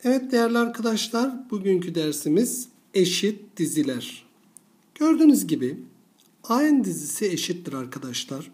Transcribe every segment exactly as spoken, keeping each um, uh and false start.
Evet değerli arkadaşlar, bugünkü dersimiz eşit diziler. Gördüğünüz gibi A N dizisi eşittir arkadaşlar.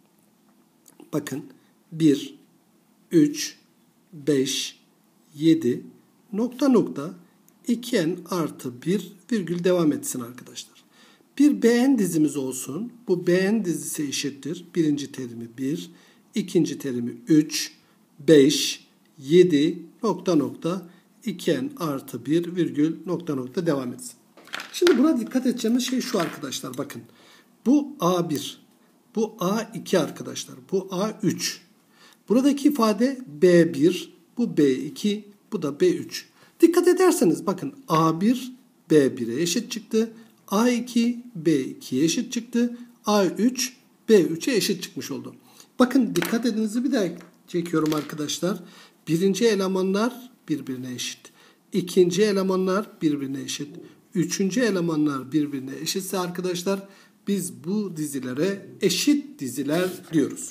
Bakın bir, üç, beş, yedi, nokta nokta iki n artı bir virgül devam etsin arkadaşlar. Bir B N dizimiz olsun. Bu B N dizisi eşittir. Birinci terimi bir, ikinci terimi üç, beş, yedi, nokta nokta iki n artı bir virgül nokta nokta devam etsin. Şimdi buna dikkat edeceğimiz şey şu arkadaşlar. Bakın bu A bir, bu A iki arkadaşlar. Bu A üç. Buradaki ifade B bir, bu B iki, bu da B üç. Dikkat ederseniz bakın A bir B bir'e eşit çıktı. A iki B iki'ye eşit çıktı. A üç B üç'e eşit çıkmış oldu. Bakın dikkat edinizi bir daha çekiyorum arkadaşlar. Birinci elemanlar birbirine eşit. İkinci elemanlar birbirine eşit. Üçüncü elemanlar birbirine eşitse arkadaşlar biz bu dizilere eşit diziler diyoruz.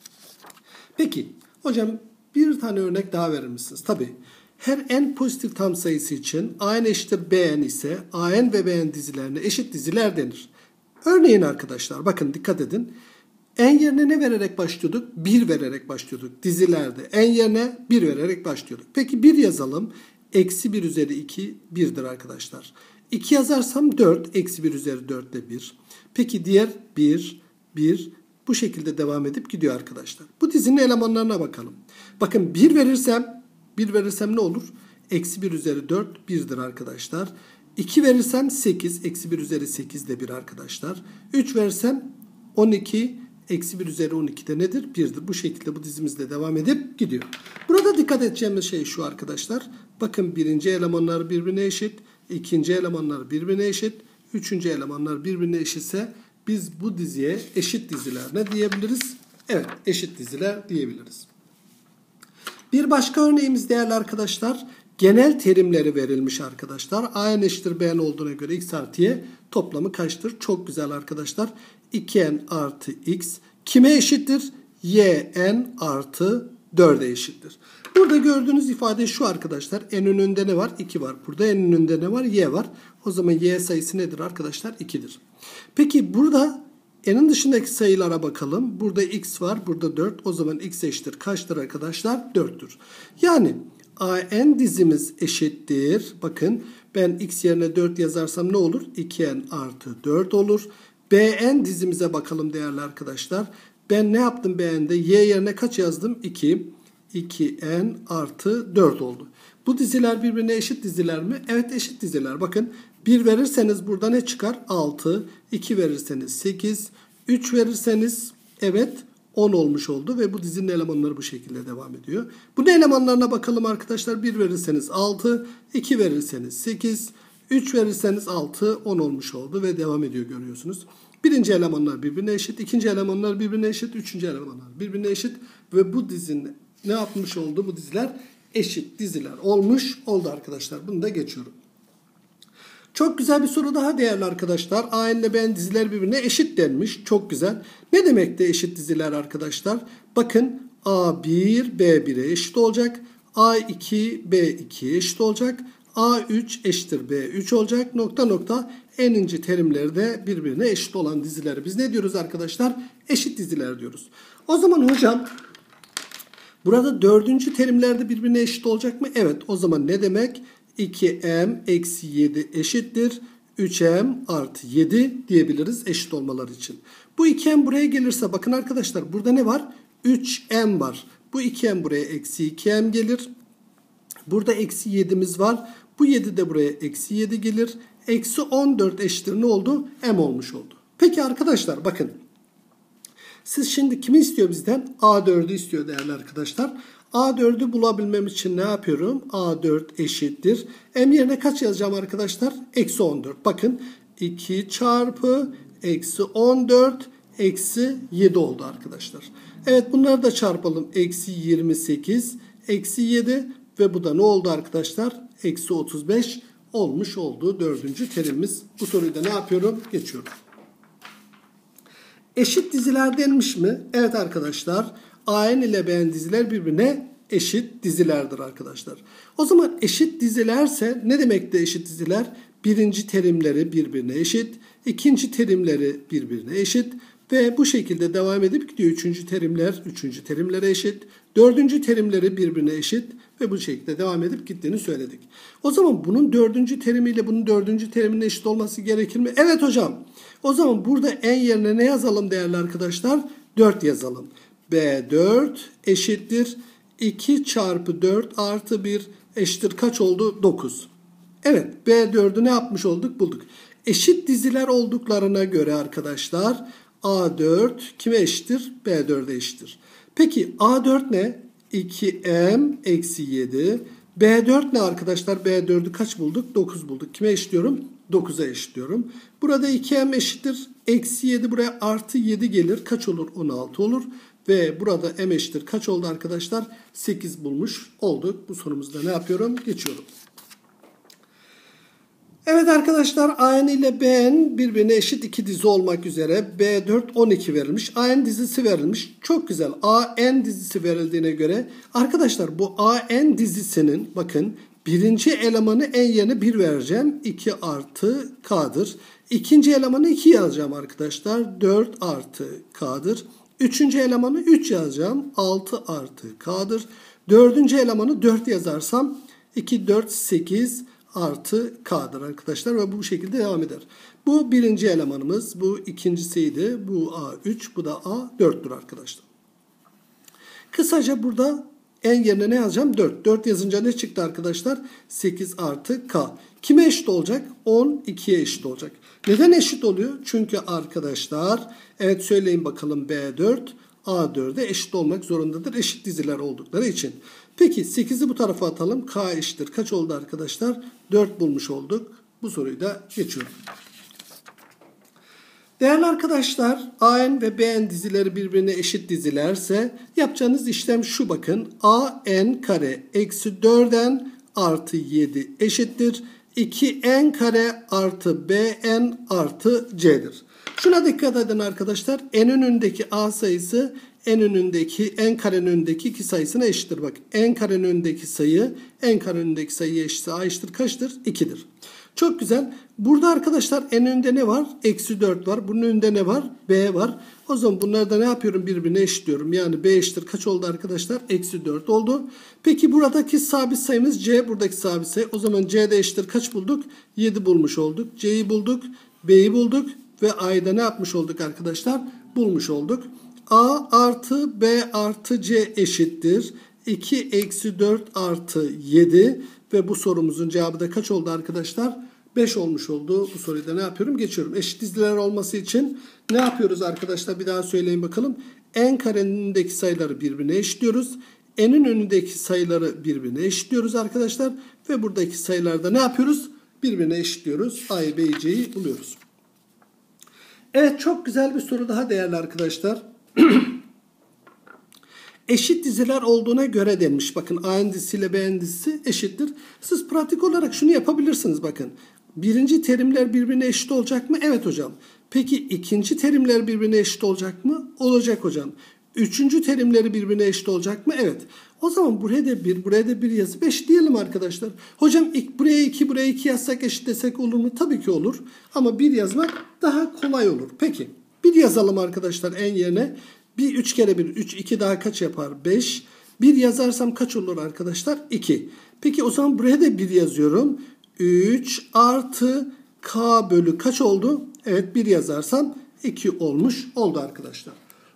Peki hocam bir tane örnek daha verir misiniz? Tabii. Her n pozitif tam sayısı için A n eşittir B n ise A n ve B n dizilerine eşit diziler denir. Örneğin arkadaşlar bakın dikkat edin. N yerine ne vererek başlıyorduk? bir vererek başlıyorduk dizilerde. N yerine bir vererek başlıyorduk. Peki bir yazalım. Eksi bir üzeri iki bir'dir arkadaşlar. iki yazarsam dört. Eksi bir üzeri dört de bir. Peki diğer bir, bir bu şekilde devam edip gidiyor arkadaşlar. Bu dizinin elemanlarına bakalım. Bakın bir verirsem bir verirsem ne olur? Eksi bir üzeri dört bir'dir arkadaşlar. iki verirsem sekiz. Eksi bir üzeri sekiz de bir arkadaşlar. üç verirsem on iki. Eksi bir üzeri on iki de nedir? bir'dir. Bu şekilde bu dizimizde devam edip gidiyor. Burada dikkat edeceğimiz şey şu arkadaşlar. Bakın birinci elemanlar birbirine eşit. İkinci elemanlar birbirine eşit. Üçüncü elemanlar birbirine eşitse biz bu diziye eşit diziler ne diyebiliriz? Evet, eşit diziler diyebiliriz. Bir başka örneğimiz değerli arkadaşlar. Genel terimleri verilmiş arkadaşlar. A n eşittir B n olduğuna göre x artı y toplamı kaçtır? Çok güzel arkadaşlar. iki n artı x kime eşittir? Y n artı dört'e eşittir. Burada gördüğünüz ifade şu arkadaşlar. N önünde ne var? iki var. Burada n önünde ne var? Y var. O zaman y sayısı nedir arkadaşlar? iki'dir. Peki burada n'in dışındaki sayılara bakalım. Burada x var. Burada dört. O zaman x eşittir. Kaçtır arkadaşlar? dört'tür. Yani A n dizimiz eşittir. Bakın ben x yerine dört yazarsam ne olur? iki n artı dört olur. B n dizimize bakalım değerli arkadaşlar. Ben ne yaptım B n'de? Y yerine kaç yazdım? iki. iki n artı dört oldu. Bu diziler birbirine eşit diziler mi? Evet eşit diziler. Bakın bir verirseniz burada ne çıkar? altı. iki verirseniz sekiz. üç verirseniz evet on olmuş oldu ve bu dizinin elemanları bu şekilde devam ediyor. Bunun elemanlarına bakalım arkadaşlar. bir verirseniz altı. iki verirseniz sekiz. üç verirseniz altı. on olmuş oldu ve devam ediyor görüyorsunuz. Birinci elemanlar birbirine eşit. İkinci elemanlar birbirine eşit. Üçüncü elemanlar birbirine eşit. Ve bu dizinin ne yapmış oldu? Bu diziler eşit diziler olmuş oldu arkadaşlar. Bunu da geçiyorum. Çok güzel bir soru daha değerli arkadaşlar. A n ile B n diziler birbirine eşit denmiş. Çok güzel. Ne demek de eşit diziler arkadaşlar? Bakın A bir B bir'e eşit olacak. A iki B iki'ye eşit olacak. A üç eşittir B üç olacak. Nokta nokta n'inci terimleri de birbirine eşit olan dizileri biz ne diyoruz arkadaşlar? Eşit diziler diyoruz. O zaman hocam burada dördüncü terimlerde birbirine eşit olacak mı? Evet. O zaman ne demek? iki m eksi yedi eşittir. üç m artı yedi diyebiliriz eşit olmaları için. Bu iki m buraya gelirse bakın arkadaşlar burada ne var? üç m var. Bu iki m buraya eksi iki m gelir. Burada eksi yedi'miz var. Bu yedi de buraya eksi yedi gelir. Eksi on dört eşittir ne oldu? M olmuş oldu. Peki arkadaşlar bakın. Siz şimdi kimi istiyor bizden? A dört'ü istiyor değerli arkadaşlar. A dört'ü bulabilmem için ne yapıyorum? A dört eşittir. M yerine kaç yazacağım arkadaşlar? Eksi on dört. Bakın iki çarpı eksi on dört eksi yedi oldu arkadaşlar. Evet bunları da çarpalım. Eksi yirmi sekiz eksi yedi ve bu da ne oldu arkadaşlar? Eksi otuz beş olmuş oldu dördüncü terimimiz. Bu soruyu da ne yapıyorum? Geçiyorum. Eşit diziler denmiş mi? Evet arkadaşlar. A n ile B n diziler birbirine eşit dizilerdir arkadaşlar. O zaman eşit dizilerse ne demekti eşit diziler? Birinci terimleri birbirine eşit, ikinci terimleri birbirine eşit ve bu şekilde devam edip gidiyor. Üçüncü terimler üçüncü terimlere eşit, dördüncü terimleri birbirine eşit ve bu şekilde devam edip gittiğini söyledik. O zaman bunun dördüncü terimiyle bunun dördüncü teriminin eşit olması gerekir mi? Evet hocam. O zaman burada en yerine ne yazalım değerli arkadaşlar? dört yazalım. B dört eşittir iki çarpı dört artı bir eşittir kaç oldu? dokuz. Evet, B dördü ne yapmış olduk? Bulduk. Eşit diziler olduklarına göre arkadaşlar A dört kime eşittir? B dörde eşittir. Peki A dört ne? iki m eksi yedi. B dört ne arkadaşlar? B dördü kaç bulduk? dokuz bulduk. Kime eşitliyorum? dokuza eşitliyorum. Burada iki m eşittir. Eksi yedi buraya artı yedi gelir. Kaç olur? on altı olur. Ve burada m eşittir. Kaç oldu arkadaşlar? sekiz bulmuş olduk. Bu sorumuzda ne yapıyorum? Geçiyorum. Evet arkadaşlar A n ile B n birbirine eşit iki dizi olmak üzere B dört on iki verilmiş. A n dizisi verilmiş. Çok güzel. A n dizisi verildiğine göre arkadaşlar bu A n dizisinin bakın birinci elemanı en yerine bir vereceğim. iki artı k'dır. İkinci elemanı iki yazacağım arkadaşlar. dört artı k'dır. Üçüncü elemanı üç yazacağım. altı artı k'dır. Dördüncü elemanı dört yazarsam iki, dört, sekiz artı k'dır arkadaşlar ve bu şekilde devam eder. Bu birinci elemanımız, bu ikincisiydi, bu A üç, bu da A dörttür arkadaşlar. Kısaca burada en yerine ne yazacağım? dört. dört yazınca ne çıktı arkadaşlar? sekiz artı k. Kime eşit olacak? on ikiye eşit olacak. Neden eşit oluyor? Çünkü arkadaşlar, evet söyleyin bakalım B dört, A dörde eşit olmak zorundadır. Eşit diziler oldukları için. Peki sekizi bu tarafa atalım. K eşittir. Kaç oldu arkadaşlar? dört bulmuş olduk. Bu soruyu da geçiyorum. Değerli arkadaşlar A n ve B n dizileri birbirine eşit dizilerse yapacağınız işlem şu bakın. A n kare eksi dört n artı yedi eşittir. iki n kare artı B n artı c'dir. Şuna dikkat edin arkadaşlar. En önündeki A sayısı en önündeki en karenin önündeki iki sayısına eşittir. Bak en karenin önündeki sayı en karenin önündeki sayıya eşitse A eşittir kaçtır? ikidir. Çok güzel. Burada arkadaşlar en önünde ne var? Eksi dört var. Bunun önünde ne var? B var. O zaman bunları da ne yapıyorum? Birbirine eşitliyorum. Yani B eşittir kaç oldu arkadaşlar? Eksi dört oldu. Peki buradaki sabit sayımız C. Buradaki sabit sayı. O zaman C'de eşittir kaç bulduk? yedi bulmuş olduk. C'yi bulduk. B'yi bulduk. Ve A'yı da ne yapmış olduk arkadaşlar? Bulmuş olduk. A artı B artı C eşittir. iki eksi dört artı yedi. Ve bu sorumuzun cevabı da kaç oldu arkadaşlar? beş olmuş oldu. Bu soruyu da ne yapıyorum? Geçiyorum. Eşit diziler olması için ne yapıyoruz arkadaşlar? Bir daha söyleyin bakalım. En karenin önündeki sayıları birbirine eşitliyoruz. N'in önündeki sayıları birbirine eşitliyoruz arkadaşlar. Ve buradaki sayılarda ne yapıyoruz? Birbirine eşitliyoruz. A'yı, B'yi, C'yi buluyoruz. Evet, çok güzel bir soru daha değerli arkadaşlar. Eşit diziler olduğuna göre denmiş. Bakın A n dizisi ile B n dizisi eşittir. Siz pratik olarak şunu yapabilirsiniz bakın. Birinci terimler birbirine eşit olacak mı? Evet hocam. Peki ikinci terimler birbirine eşit olacak mı? Olacak hocam. Üçüncü terimleri birbirine eşit olacak mı? Evet. O zaman buraya da bir, buraya da bir yazıp eşitleyelim arkadaşlar. Hocam ilk buraya iki, buraya iki yazsak eşitlesek olur mu? Tabii ki olur. Ama bir yazmak daha kolay olur. Peki. Bir yazalım arkadaşlar en yerine. Bir üç kere bir, üç, iki daha kaç yapar? beş. bir yazarsam kaç olur arkadaşlar? iki. Peki o zaman buraya da bir yazıyorum. üç artı k bölü kaç oldu? Evet, bir yazarsam iki olmuş oldu arkadaşlar.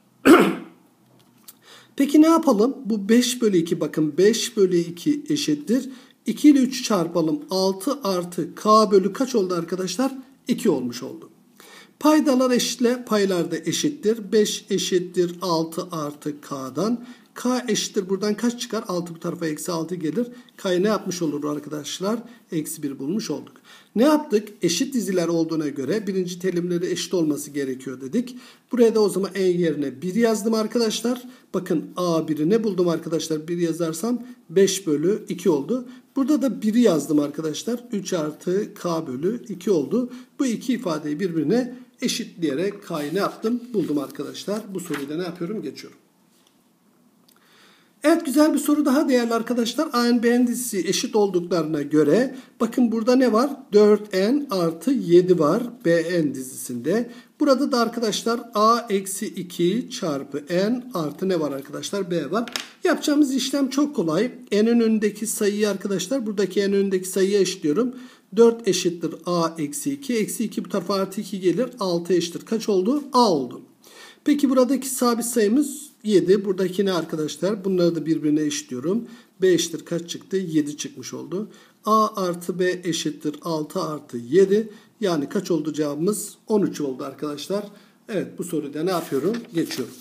Peki ne yapalım? Bu beş bölü iki, bakın beş bölü iki eşittir. iki ile üçü çarpalım. altı artı k bölü kaç oldu arkadaşlar? iki olmuş oldu. Paydalar eşitle, paylar da eşittir. beş eşittir altı artı k'dan. K eşittir. Buradan kaç çıkar? altı bu tarafa eksi altı gelir. K'yı ne yapmış olur arkadaşlar? Eksi bir bulmuş olduk. Ne yaptık? Eşit diziler olduğuna göre birinci terimleri eşit olması gerekiyor dedik. Buraya da o zaman en yerine bir yazdım arkadaşlar. Bakın A bir'i ne buldum arkadaşlar? bir yazarsam beş bölü iki oldu. Burada da biri yazdım arkadaşlar. üç artı k bölü iki oldu. Bu iki ifadeyi birbirine eşitleyerek K'yı ne yaptım? Buldum arkadaşlar. Bu soruyu da ne yapıyorum? Geçiyorum. Evet, güzel bir soru daha değerli arkadaşlar. A n B n dizisi eşit olduklarına göre bakın burada ne var? dört n artı yedi var B n dizisinde. Burada da arkadaşlar A eksi iki çarpı n artı ne var arkadaşlar? B var. Yapacağımız işlem çok kolay. N'in önündeki sayıyı arkadaşlar buradaki n'in önündeki sayıya eşitliyorum. dört eşittir A eksi iki. Eksi iki bu tarafa artı iki gelir. altı eşittir. Kaç oldu? A oldu. Peki buradaki sabit sayımız yedi. Buradaki ne arkadaşlar? Bunları da birbirine eşitliyorum. B eşittir kaç çıktı? yedi çıkmış oldu. A artı B eşittir altı artı yedi. Yani kaç oldu cevabımız? on üç oldu arkadaşlar. Evet, bu soruyu da ne yapıyorum? Geçiyorum.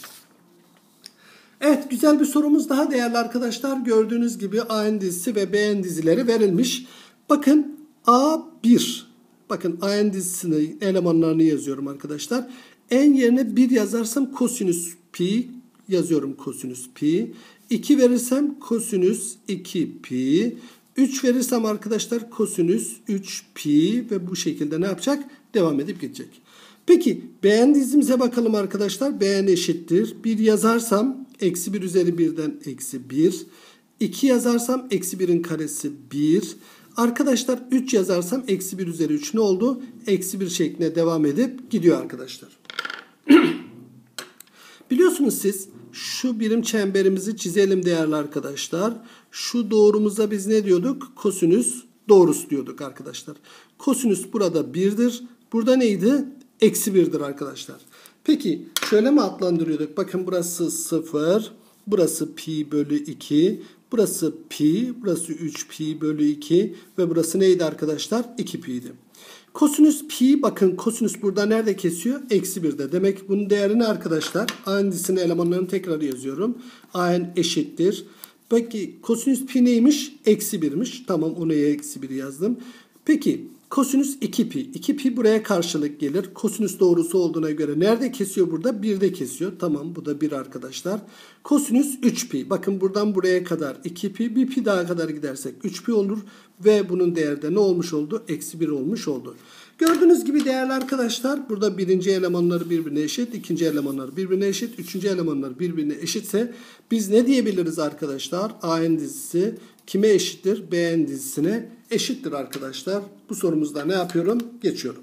Evet, güzel bir sorumuz daha değerli arkadaşlar. Gördüğünüz gibi A n dizisi ve B n dizileri verilmiş. Bakın A bir. Bakın A n dizisinin elemanlarını yazıyorum arkadaşlar. N yerine bir yazarsam kosinüs pi yazıyorum, kosinüs pi. iki verirsem kosinüs iki pi. üç verirsem arkadaşlar kosinüs üç pi ve bu şekilde ne yapacak? Devam edip gidecek. Peki B n dizimize bakalım arkadaşlar. B n eşittir. bir yazarsam eksi bir üzeri birden eksi bir. iki yazarsam eksi birin karesi bir. Arkadaşlar üç yazarsam eksi bir üzeri üç ne oldu? Eksi bir şeklinde devam edip gidiyor arkadaşlar. Biliyorsunuz siz şu birim çemberimizi çizelim değerli arkadaşlar. Şu doğrumuza biz ne diyorduk? Kosinüs doğrusu diyorduk arkadaşlar. Kosinüs burada birdir. Burada neydi? Eksi birdir arkadaşlar. Peki şöyle mi adlandırıyorduk? Bakın burası sıfır. Burası pi bölü iki. Burası pi. Burası üç pi bölü iki. Ve burası neydi arkadaşlar? iki pi'ydi. Kosinüs pi, bakın kosinüs burada nerede kesiyor? Eksi birde. Demek bunun değeri ne arkadaşlar? A n dizisinin elemanlarını tekrar yazıyorum. A n eşittir. Peki kosinüs pi neymiş? Eksi birmiş. Tamam, ona eksi bir yazdım. Peki kosinüs iki pi. iki pi buraya karşılık gelir. Kosinüs doğrusu olduğuna göre nerede kesiyor burada? birde kesiyor. Tamam, bu da bir arkadaşlar. Kosinüs üç pi. Bakın buradan buraya kadar iki pi. bir pi daha kadar gidersek üç pi olur. Ve bunun değeri de ne olmuş oldu? Eksi bir olmuş oldu. Gördüğünüz gibi değerli arkadaşlar burada birinci elemanları birbirine eşit. İkinci elemanları birbirine eşit. Üçüncü elemanları birbirine eşitse biz ne diyebiliriz arkadaşlar? A n dizisi kime eşittir? B n dizisine eşittir arkadaşlar. Bu sorumuzda ne yapıyorum? Geçiyorum.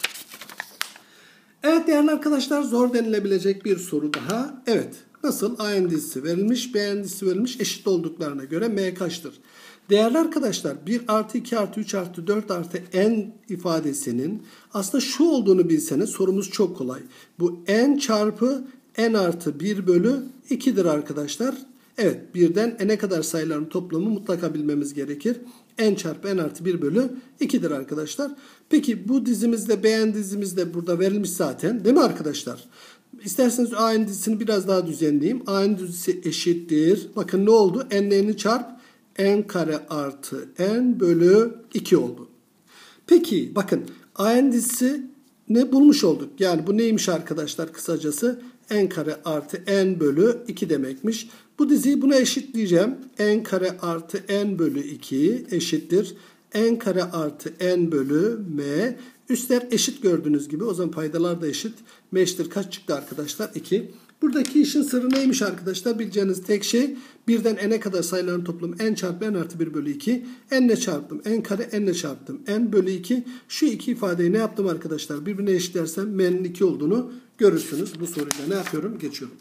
Evet değerli arkadaşlar, zor denilebilecek bir soru daha. Evet, nasıl? A n dizisi verilmiş, B n dizisi verilmiş, eşit olduklarına göre M kaçtır? Değerli arkadaşlar, bir artı iki artı üç artı dört artı n ifadesinin aslında şu olduğunu bilseniz sorumuz çok kolay. Bu n çarpı n artı bir bölü iki'dir arkadaşlar. Evet, birden n'e kadar sayıların toplamı mutlaka bilmemiz gerekir. N çarpı n artı bir bölü iki'dir arkadaşlar. Peki bu dizimizde B n dizimizde burada verilmiş zaten, değil mi arkadaşlar? İsterseniz A n dizisini biraz daha düzenleyeyim. A n dizisi eşittir. Bakın ne oldu? N'lerini çarp n kare artı n bölü iki oldu. Peki bakın A n dizisi ne bulmuş olduk? Yani bu neymiş arkadaşlar kısacası? N kare artı n bölü iki demekmiş. Bu diziyi buna eşitleyeceğim. N kare artı n bölü iki eşittir. N kare artı n bölü m. Üstler eşit gördüğünüz gibi. O zaman paydalar da eşit. M eşittir kaç çıktı arkadaşlar? iki. Buradaki işin sırrı neymiş arkadaşlar? Bileceğiniz tek şey birden n'e kadar sayıların toplamı n çarpı n artı bir bölü iki. N'le çarptım. N kare n'le çarptım. N bölü iki. Şu iki ifadeyi ne yaptım arkadaşlar? Birbirine eşitlersem m'nin iki olduğunu görürsünüz. Bu soruyla ne yapıyorum? Geçiyorum.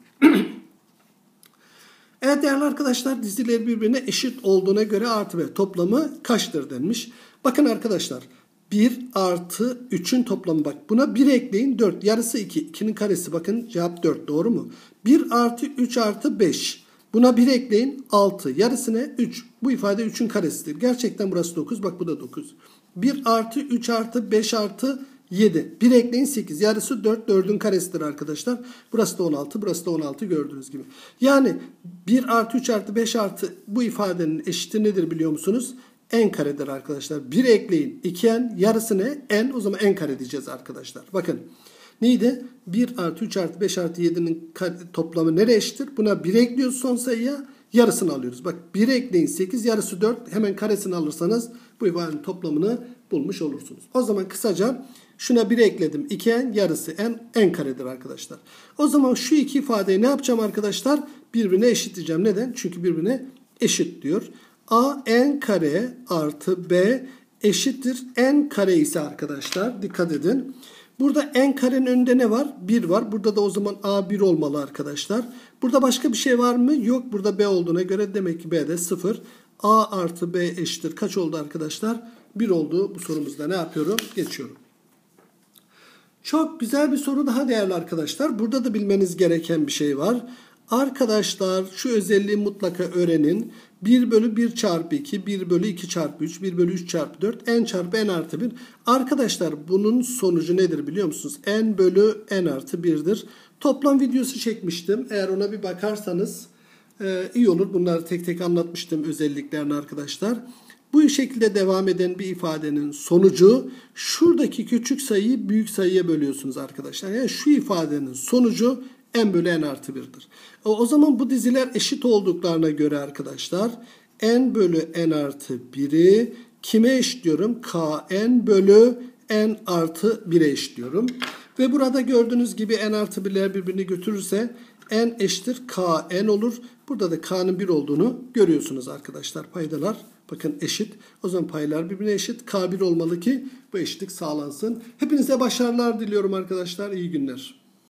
Evet değerli arkadaşlar, dizileri birbirine eşit olduğuna göre artı ve toplamı kaçtır denmiş. Bakın arkadaşlar, bir artı üçün toplamı, bak buna bir ekleyin dört. Yarısı iki. ikinin karesi, bakın cevap dört, doğru mu? bir artı üç artı beş. Buna bir ekleyin altı. Yarısı ne? üç. Bu ifade üçün karesidir. Gerçekten burası dokuz. Bak bu da dokuz. bir artı üç artı beş artı yedi. bir ekleyin sekiz. Yarısı dört. dördün karesidir arkadaşlar. Burası da on altı. Burası da on altı gördüğünüz gibi. Yani bir artı üç artı beş artı bu ifadenin eşiti nedir biliyor musunuz? N karedir arkadaşlar. bir ekleyin iki n. Yarısı ne? N. O zaman n kare diyeceğiz arkadaşlar. Bakın. Neydi? bir artı üç artı beş artı yedi'nin toplamı nereye eşittir? Buna bir ekliyoruz son sayıya. Yarısını alıyoruz. Bak bir ekleyin sekiz. Yarısı dört. Hemen karesini alırsanız bu ifadenin toplamını bulmuş olursunuz. O zaman kısaca Şuna bir ekledim. iki n yarısı n, n karedir arkadaşlar. O zaman şu iki ifadeyi ne yapacağım arkadaşlar? Birbirine eşitleyeceğim. Neden? Çünkü birbirine eşit diyor. A n kare artı b eşittir n kare ise arkadaşlar dikkat edin. Burada n karenin önünde ne var? bir var. Burada da o zaman a bir olmalı arkadaşlar. Burada başka bir şey var mı? Yok. Burada b olduğuna göre demek ki b de sıfır. A artı b eşittir. Kaç oldu arkadaşlar? bir oldu. Bu sorumuzda ne yapıyorum? Geçiyorum. Çok güzel bir soru daha değerli arkadaşlar. Burada da bilmeniz gereken bir şey var. Arkadaşlar şu özelliği mutlaka öğrenin. bir bölü bir çarpı iki, bir bölü iki çarpı üç, bir bölü üç çarpı dört, n çarpı n artı bir. Arkadaşlar bunun sonucu nedir biliyor musunuz? N bölü n artı bir'dir. Toplam videosu çekmiştim. Eğer ona bir bakarsanız e, iyi olur. Bunları tek tek anlatmıştım özelliklerini arkadaşlar. Bu şekilde devam eden bir ifadenin sonucu şuradaki küçük sayıyı büyük sayıya bölüyorsunuz arkadaşlar. Yani şu ifadenin sonucu n bölü n artı bir'dir. O zaman bu diziler eşit olduklarına göre arkadaşlar n bölü n artı bir'i kime eşitliyorum? Kn bölü n artı bir'e eşitliyorum. Ve burada gördüğünüz gibi n artı bir'ler birbirini götürürse n eşittir kn olur. Burada da k'nın bir olduğunu görüyorsunuz arkadaşlar. Paydalar bakın eşit. O zaman paylar birbirine eşit. k bir olmalı ki bu eşitlik sağlansın. Hepinize başarılar diliyorum arkadaşlar. İyi günler.